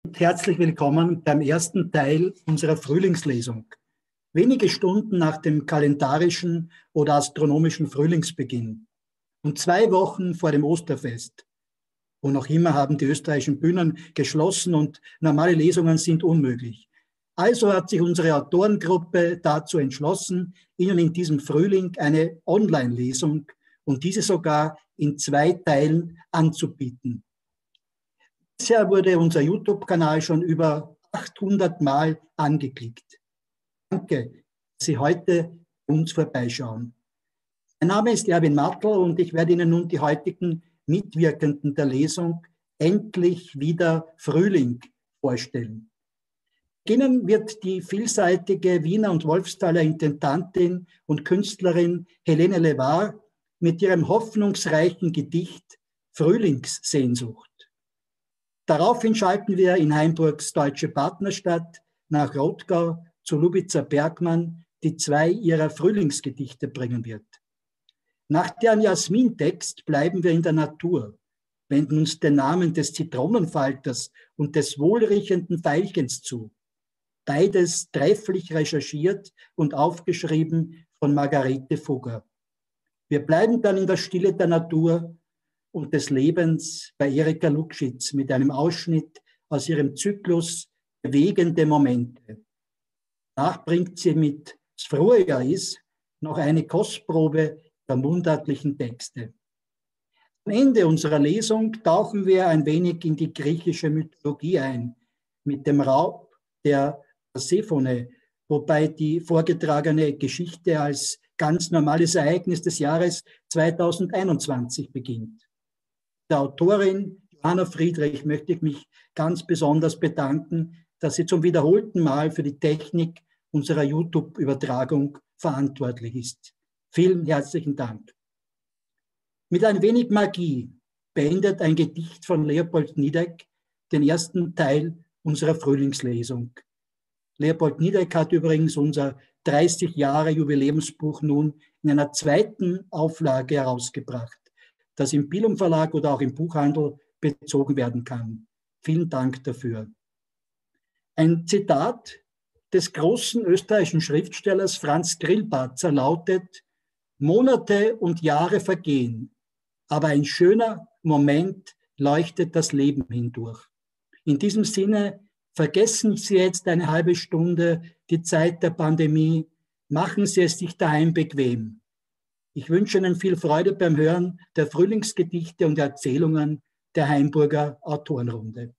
Herzlich willkommen beim ersten Teil unserer Frühlingslesung. Wenige Stunden nach dem kalendarischen oder astronomischen Frühlingsbeginn und 2 Wochen vor dem Osterfest. Und noch immer haben die österreichischen Bühnen geschlossen und normale Lesungen sind unmöglich. Also hat sich unsere Autorengruppe dazu entschlossen, Ihnen in diesem Frühling eine Online-Lesung und diese sogar in 2 Teilen anzubieten. Bisher wurde unser YouTube-Kanal schon über 800 Mal angeklickt. Danke, dass Sie heute uns vorbeischauen. Mein Name ist Erwin Martl und ich werde Ihnen nun die heutigen Mitwirkenden der Lesung Endlich wieder Frühling vorstellen. Beginnen wird die vielseitige Wiener und Wolfsthaler Intendantin und Künstlerin Helene Levar mit ihrem hoffnungsreichen Gedicht Frühlingssehnsucht. Daraufhin schalten wir in Hainburgs Deutsche Partnerstadt nach Rothgau zu Lubitzer Bergmann, die 2 ihrer Frühlingsgedichte bringen wird. Nach deren Jasmin-Text bleiben wir in der Natur, wenden uns den Namen des Zitronenfalters und des wohlriechenden Veilchens zu. Beides trefflich recherchiert und aufgeschrieben von Margarete Fugger. Wir bleiben dann in der Stille der Natur und des Lebens bei Erika Lukschitz mit einem Ausschnitt aus ihrem Zyklus Bewegende Momente. Danach bringt sie mit Das Frühjahr ist noch eine Kostprobe der mundartlichen Texte. Am Ende unserer Lesung tauchen wir ein wenig in die griechische Mythologie ein, mit dem Raub der Persephone, wobei die vorgetragene Geschichte als ganz normales Ereignis des Jahres 2021 beginnt. Der Autorin Johanna Friedrich möchte ich mich ganz besonders bedanken, dass sie zum wiederholten Mal für die Technik unserer YouTube-Übertragung verantwortlich ist. Vielen herzlichen Dank. Mit ein wenig Magie beendet ein Gedicht von Leopold Niedeck den ersten Teil unserer Frühlingslesung. Leopold Niedeck hat übrigens unser 30 Jahre Jubiläumsbuch nun in einer 2. Auflage herausgebracht, das im Pilum Verlag oder auch im Buchhandel bezogen werden kann. Vielen Dank dafür. Ein Zitat des großen österreichischen Schriftstellers Franz Grillparzer lautet: Monate und Jahre vergehen, aber ein schöner Moment leuchtet das Leben hindurch. In diesem Sinne, vergessen Sie jetzt eine halbe Stunde die Zeit der Pandemie, machen Sie es sich daheim bequem. Ich wünsche Ihnen viel Freude beim Hören der Frühlingsgedichte und Erzählungen der Hainburger Autorenrunde.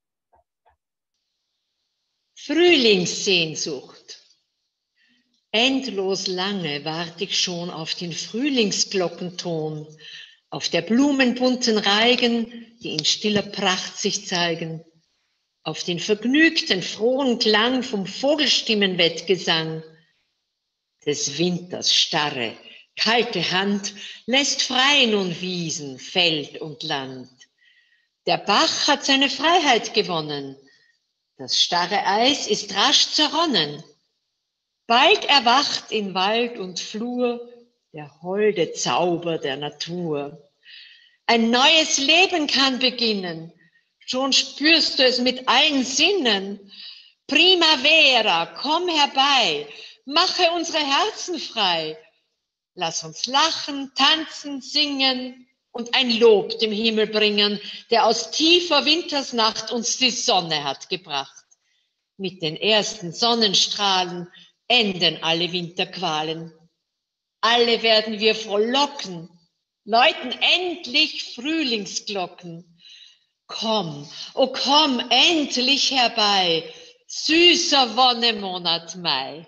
Frühlingssehnsucht. Endlos lange warte ich schon auf den Frühlingsglockenton, auf der blumenbunten Reigen, die in stiller Pracht sich zeigen, auf den vergnügten, frohen Klang vom Vogelstimmenwettgesang. Des Winters starre, kalte Hand lässt frei nun Wiesen, Feld und Land. Der Bach hat seine Freiheit gewonnen, das starre Eis ist rasch zerronnen. Bald erwacht in Wald und Flur der holde Zauber der Natur. Ein neues Leben kann beginnen, schon spürst du es mit allen Sinnen. Primavera, komm herbei, mache unsere Herzen frei. Lass uns lachen, tanzen, singen und ein Lob dem Himmel bringen, der aus tiefer Wintersnacht uns die Sonne hat gebracht. Mit den ersten Sonnenstrahlen enden alle Winterqualen. Alle werden wir frohlocken, läuten endlich Frühlingsglocken. Komm, oh komm endlich herbei, süßer Wonnemonat Mai.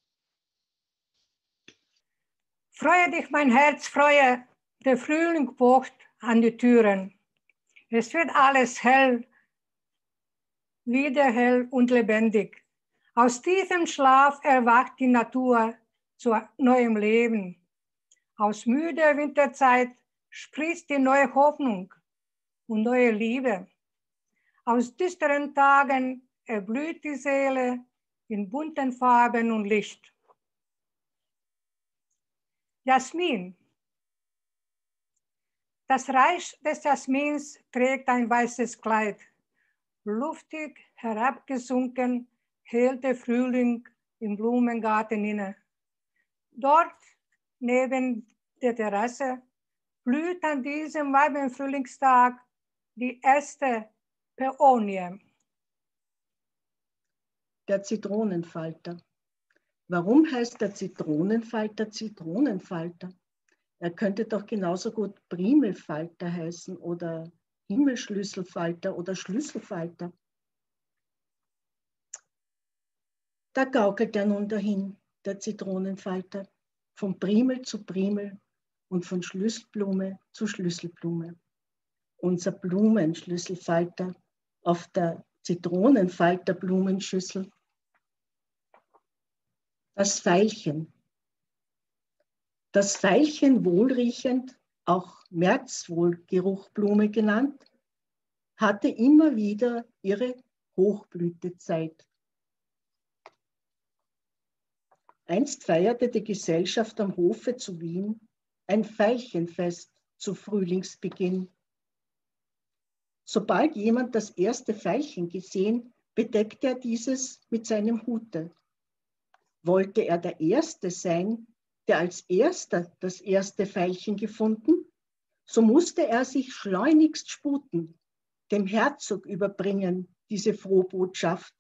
Freue dich, mein Herz, freue, der Frühling pocht an die Türen. Es wird alles hell, wieder hell und lebendig. Aus diesem Schlaf erwacht die Natur zu neuem Leben. Aus müder Winterzeit sprießt die neue Hoffnung und neue Liebe. Aus düsteren Tagen erblüht die Seele in bunten Farben und Licht. Jasmin. Das Reich des Jasmins trägt ein weißes Kleid. luftig herabgesunken, hält der Frühling im Blumengarten inne. Dort, neben der Terrasse, blüht an diesem warmen Frühlingstag die erste Päonie. Der Zitronenfalter. Warum heißt der Zitronenfalter Zitronenfalter? Er könnte doch genauso gut Primelfalter heißen oder Himmelschlüsselfalter oder Schlüsselfalter. Da gaukelt er nun dahin, der Zitronenfalter, von Primel zu Primel und von Schlüsselblume zu Schlüsselblume. Unser Blumenschlüsselfalter auf der Zitronenfalter-Blumenschüssel. Das Veilchen. Das Veilchen wohlriechend, auch Märzwohlgeruchblume genannt, hatte immer wieder ihre Hochblütezeit. Einst feierte die Gesellschaft am Hofe zu Wien ein Veilchenfest zu Frühlingsbeginn. Sobald jemand das erste Veilchen gesehen, bedeckte er dieses mit seinem Hute. Wollte er der Erste sein, der als Erster das erste Veilchen gefunden, so musste er sich schleunigst sputen, dem Herzog überbringen diese Frohbotschaft.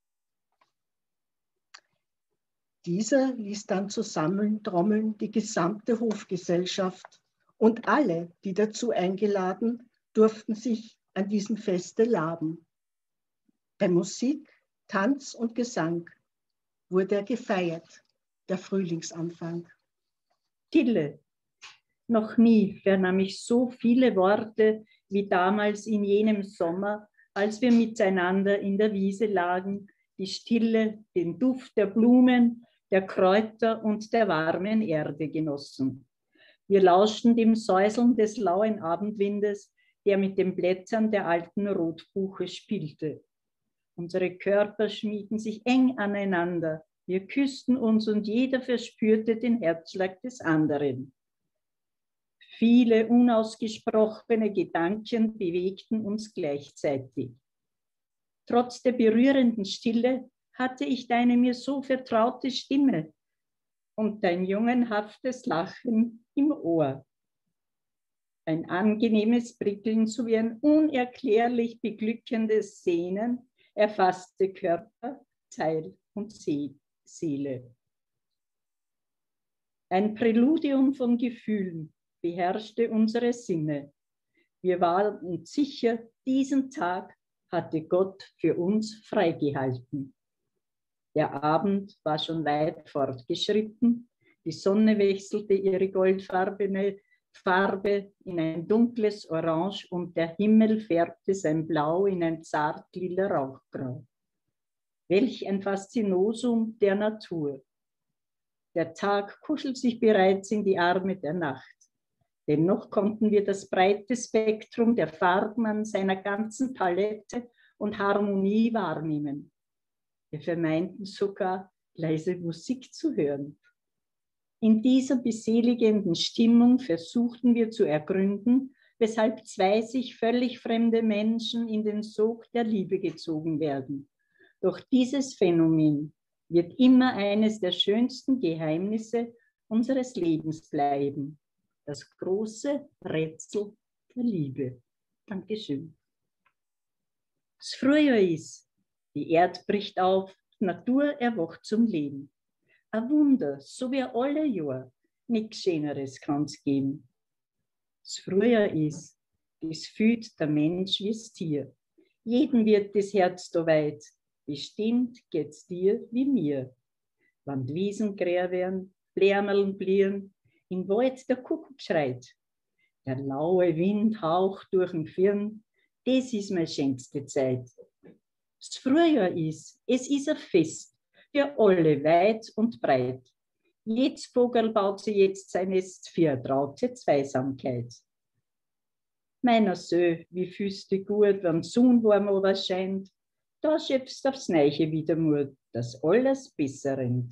Dieser ließ dann zusammentrommeln die gesamte Hofgesellschaft und alle, die dazu eingeladen, durften sich an diesem Feste laben. Bei Musik, Tanz und Gesang wurde er gefeiert, der Frühlingsanfang. Stille. Noch nie vernahm ich so viele Worte wie damals in jenem Sommer, als wir miteinander in der Wiese lagen, die Stille, den Duft der Blumen, der Kräuter und der warmen Erde genossen. Wir lauschten dem Säuseln des lauen Abendwindes, der mit den Blättern der alten Rotbuche spielte. Unsere Körper schmiegten sich eng aneinander. Wir küssten uns und jeder verspürte den Herzschlag des anderen. Viele unausgesprochene Gedanken bewegten uns gleichzeitig. Trotz der berührenden Stille hatte ich deine mir so vertraute Stimme und dein jungenhaftes Lachen im Ohr. Ein angenehmes Prickeln sowie ein unerklärlich beglückendes Sehnen erfasste Körper, Teil und Seele. Ein Präludium von Gefühlen beherrschte unsere Sinne. Wir waren uns sicher, diesen Tag hatte Gott für uns freigehalten. Der Abend war schon weit fortgeschritten. Die Sonne wechselte ihre goldfarbene Farbe in ein dunkles Orange und der Himmel färbte sein Blau in ein zart lila Rauchgrau. Welch ein Faszinosum der Natur. Der Tag kuschelt sich bereits in die Arme der Nacht. Dennoch konnten wir das breite Spektrum der Farben an seiner ganzen Palette und Harmonie wahrnehmen. Wir vermeinten sogar, leise Musik zu hören. In dieser beseligenden Stimmung versuchten wir zu ergründen, weshalb zwei sich völlig fremde Menschen in den Sog der Liebe gezogen werden. Doch dieses Phänomen wird immer eines der schönsten Geheimnisse unseres Lebens bleiben. Das große Rätsel der Liebe. Dankeschön. Das Frühjahr ist, die Erde bricht auf, die Natur erwacht zum Leben. Ein Wunder, so wie alle Jahre, nichts Schöneres kann es geben. Das Frühjahr ist, das fühlt der Mensch wie das Tier. Jedem wird das Herz da weit, bestimmt geht's dir wie mir. Wann die Wiesen grär werden, Blärmeln blieren, im Wald der Kuckuck schreit. Der laue Wind haucht durch den Firn, das ist meine schönste Zeit. Das Frühjahr ist, es ist ein Fest, für alle weit und breit. Jedes Vogel baut sich jetzt sein Nest für eine traute Zweisamkeit. Meiner Sö, wie fühlst du gut, wenn die Sonne warm ober scheint, da schöpfst du aufs Neiche wieder Mut, dass alles besser rennt.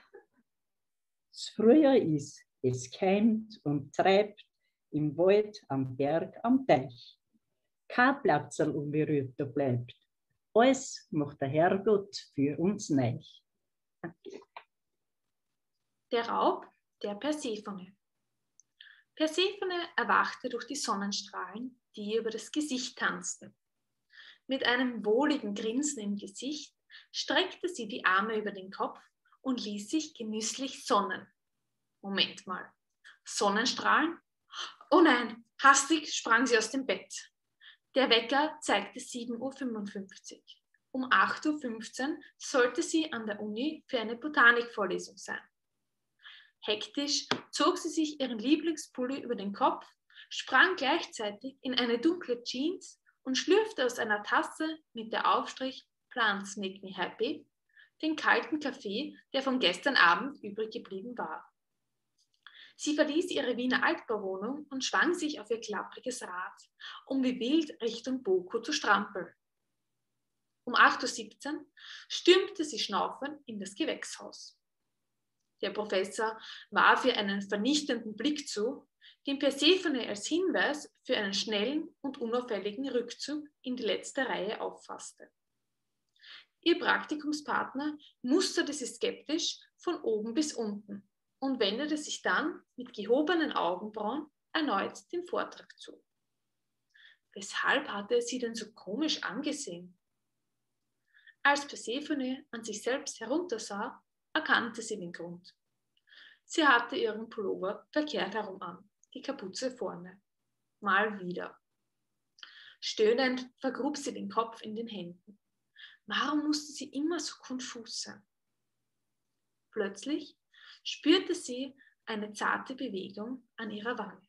Das Frühjahr ist, es keimt und treibt im Wald, am Berg, am Teich. Kein Platzerl unberührt da bleibt. Alles macht der Herrgott für uns neu. Danke. Der Raub der Persephone. Persephone erwachte durch die Sonnenstrahlen, die ihr über das Gesicht tanzten. Mit einem wohligen Grinsen im Gesicht streckte sie die Arme über den Kopf und ließ sich genüsslich sonnen. Moment mal, Sonnenstrahlen? Oh nein, hastig sprang sie aus dem Bett. Der Wecker zeigte 7:55 Uhr. Um 8:15 Uhr sollte sie an der Uni für eine Botanikvorlesung sein. Hektisch zog sie sich ihren Lieblingspulli über den Kopf, sprang gleichzeitig in eine dunkle Jeans und schlürfte aus einer Tasse mit der Aufstrich Plants Make Me Happy den kalten Kaffee, der von gestern Abend übrig geblieben war. Sie verließ ihre Wiener Altbauwohnung und schwang sich auf ihr klappriges Rad, um wie wild Richtung Boko zu strampeln. Um 8:17 Uhr stürmte sie schnaufend in das Gewächshaus. Der Professor warf ihr einen vernichtenden Blick zu, den Persephone als Hinweis für einen schnellen und unauffälligen Rückzug in die letzte Reihe auffasste. Ihr Praktikumspartner musterte sie skeptisch von oben bis unten und wendete sich dann mit gehobenen Augenbrauen erneut dem Vortrag zu. Weshalb hatte er sie denn so komisch angesehen? Als Persephone an sich selbst heruntersah, erkannte sie den Grund. Sie hatte ihren Pullover verkehrt herum an, die Kapuze vorne. Mal wieder. Stöhnend vergrub sie den Kopf in den Händen. Warum musste sie immer so konfus sein? Plötzlich spürte sie eine zarte Bewegung an ihrer Wange.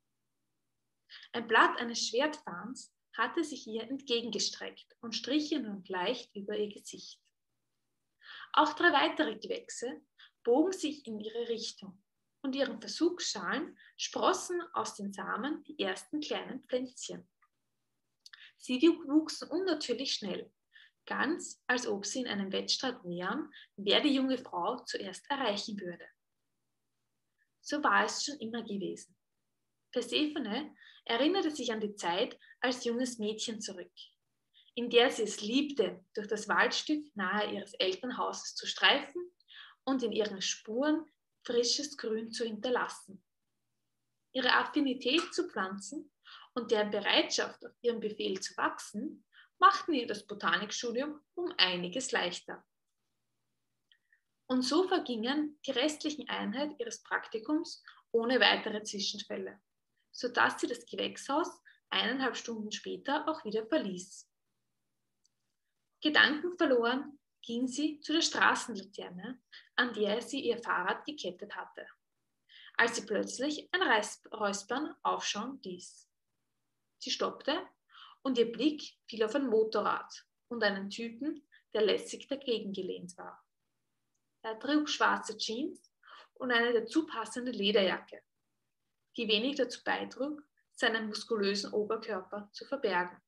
Ein Blatt eines Schwertfahns hatte sich ihr entgegengestreckt und strich ihr nun leicht über ihr Gesicht. Auch 3 weitere Gewächse bogen sich in ihre Richtung und ihren Versuchsschalen sprossen aus den Samen die ersten kleinen Pflänzchen. Sie wuchsen unnatürlich schnell, ganz als ob sie in einem Wettstreit nähern, wer die junge Frau zuerst erreichen würde. So war es schon immer gewesen. Persephone erinnerte sich an die Zeit als junges Mädchen zurück, in der sie es liebte, durch das Waldstück nahe ihres Elternhauses zu streifen und in ihren Spuren frisches Grün zu hinterlassen. Ihre Affinität zu Pflanzen und deren Bereitschaft, auf ihrem Befehl zu wachsen, machten ihr das Botanikstudium um einiges leichter. Und so vergingen die restlichen Einheiten ihres Praktikums ohne weitere Zwischenfälle, sodass sie das Gewächshaus 1,5 Stunden später auch wieder verließ. Gedankenverloren ging sie zu der Straßenlaterne, an der sie ihr Fahrrad gekettet hatte, als sie plötzlich ein Räuspern aufschauen ließ. Sie stoppte und ihr Blick fiel auf ein Motorrad und einen Typen, der lässig dagegen gelehnt war. Er trug schwarze Jeans und eine dazu passende Lederjacke, die wenig dazu beitrug, seinen muskulösen Oberkörper zu verbergen.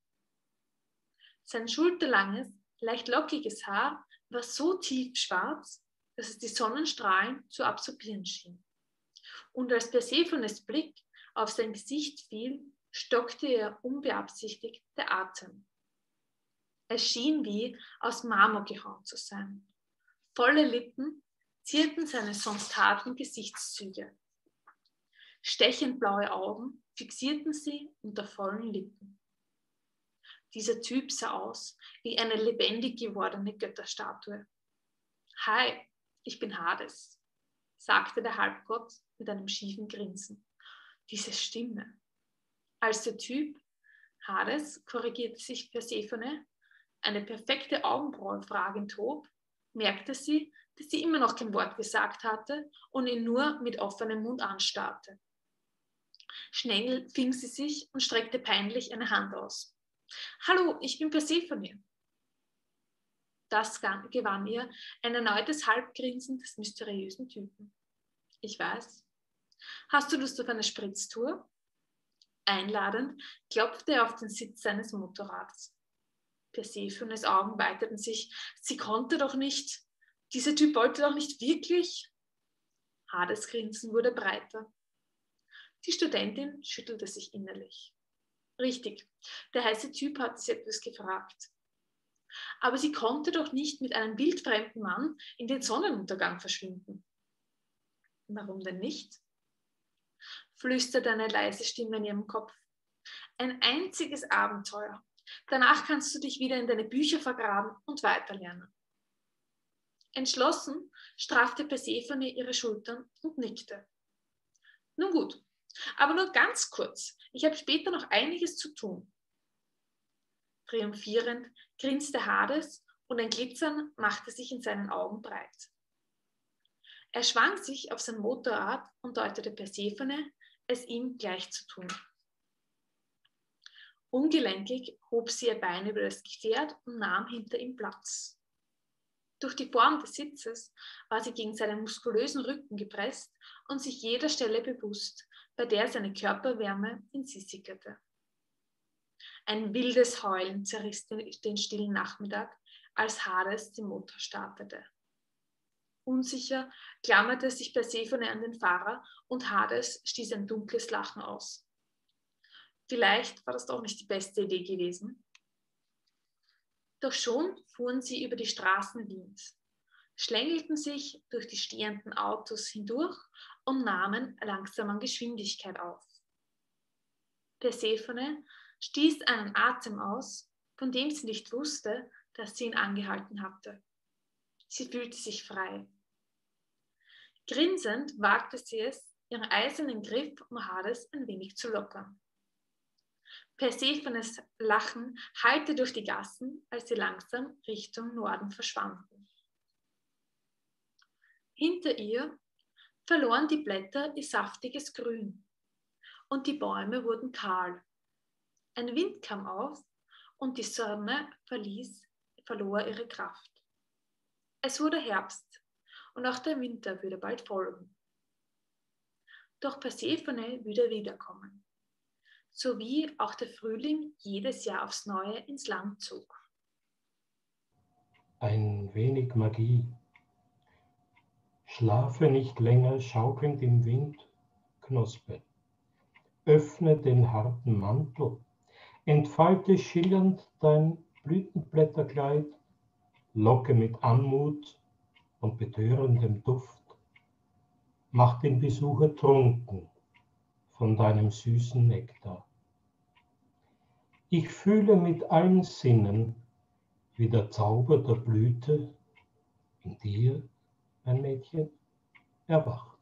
Sein schulterlanges, leicht lockiges Haar war so tief schwarz, dass es die Sonnenstrahlen zu absorbieren schien. Und als Persephones Blick auf sein Gesicht fiel, stockte ihr unbeabsichtigt der Atem. Es schien wie aus Marmor gehauen zu sein. Volle Lippen zierten seine sonst harten Gesichtszüge. Stechend blaue Augen fixierten sie unter vollen Lippen. Dieser Typ sah aus wie eine lebendig gewordene Götterstatue. Hi, ich bin Hades, sagte der Halbgott mit einem schiefen Grinsen. Diese Stimme. Als der Typ, Hades, korrigierte sich Persephone, eine perfekte Augenbraue fragend hob, merkte sie, dass sie immer noch kein Wort gesagt hatte und ihn nur mit offenem Mund anstarrte. Schnell fing sie sich und streckte peinlich eine Hand aus. Hallo, ich bin Persephone. Das gewann ihr ein erneutes Halbgrinsen des mysteriösen Typen. Ich weiß. Hast du Lust auf eine Spritztour? Einladend klopfte er auf den Sitz seines Motorrads. Persephones Augen weiteten sich. Sie konnte doch nicht. Dieser Typ wollte doch nicht wirklich. Hades Grinsen wurde breiter. Die Studentin schüttelte sich innerlich. Richtig, der heiße Typ hatte sie etwas gefragt. Aber sie konnte doch nicht mit einem wildfremden Mann in den Sonnenuntergang verschwinden. Warum denn nicht? Flüsterte eine leise Stimme in ihrem Kopf. Ein einziges Abenteuer. Danach kannst du dich wieder in deine Bücher vergraben und weiterlernen. Entschlossen straffte Persephone ihre Schultern und nickte. Nun gut, aber nur ganz kurz. Ich habe später noch einiges zu tun. Triumphierend grinste Hades und ein Glitzern machte sich in seinen Augen breit. Er schwang sich auf sein Motorrad und deutete Persephone, es ihm gleich zu tun. Ungelenkig hob sie ihr Bein über das Gefährt und nahm hinter ihm Platz. Durch die Form des Sitzes war sie gegen seinen muskulösen Rücken gepresst und sich jeder Stelle bewusst, bei der seine Körperwärme in sie sickerte. Ein wildes Heulen zerriss den stillen Nachmittag, als Hades den Motor startete. Unsicher klammerte sich Persephone an den Fahrer und Hades stieß ein dunkles Lachen aus. Vielleicht war das doch nicht die beste Idee gewesen. Doch schon fuhren sie über die Straßen Wiens, schlängelten sich durch die stehenden Autos hindurch und nahmen langsam an Geschwindigkeit auf. Persephone stieß einen Atem aus, von dem sie nicht wusste, dass sie ihn angehalten hatte. Sie fühlte sich frei. Grinsend wagte sie es, ihren eisernen Griff um Hades ein wenig zu lockern. Persephones Lachen hallte durch die Gassen, als sie langsam Richtung Norden verschwanden. Hinter ihr verloren die Blätter ihr saftiges Grün und die Bäume wurden kahl. Ein Wind kam auf und die Sonne verlor ihre Kraft. Es wurde Herbst und auch der Winter würde bald folgen. Doch Persephone würde wiederkommen, so wie auch der Frühling jedes Jahr aufs Neue ins Land zog. Ein wenig Magie. Schlafe nicht länger schaukelnd im Wind, Knospe. Öffne den harten Mantel, entfalte schillernd dein Blütenblätterkleid, locke mit Anmut und betörendem Duft. Mach den Besucher trunken von deinem süßen Nektar. Ich fühle mit allen Sinnen, wie der Zauber der Blüte in dir, mein Mädchen, erwacht.